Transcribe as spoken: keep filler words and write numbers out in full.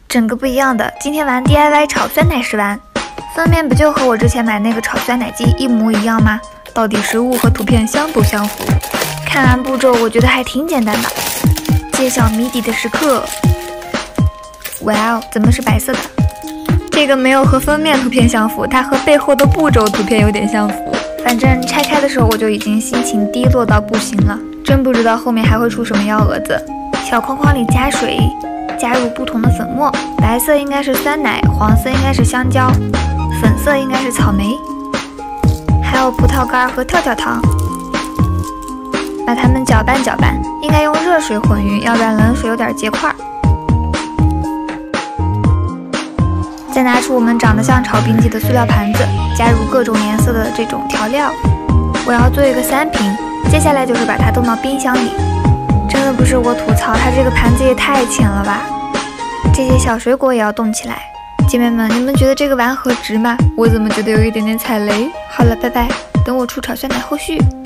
整个不一样的。今天玩 D I Y 炒酸奶时玩，封面不就和我之前买那个炒酸奶机一模一样吗？到底实物和图片相不相符？看完步骤，我觉得还挺简单的。揭晓谜底的时刻，哇哦，怎么是白色的？这个没有和封面图片相符，它和背后的步骤图片有点相符。反正拆开的时候我就已经心情低落到不行了，真不知道后面还会出什么幺蛾子。小框框里加水，加入不同的粉末，白色应该是酸奶，黄色应该是香蕉，粉色应该是草莓，还有葡萄干和跳跳糖。把它们搅拌搅拌，应该用热水混匀，要不然冷水有点结块。再拿出我们长得像炒饼机的塑料盘子，加入各种颜色的这种调料。我要做一个三平，接下来就是把它冻到冰箱里。真的不是我吐槽，它这个盘子也太浅了吧！这些小水果也要冻起来。姐妹们，你们觉得这个玩盒值吗？我怎么觉得有一点点踩雷？好了，拜拜，等我出炒酸奶后续。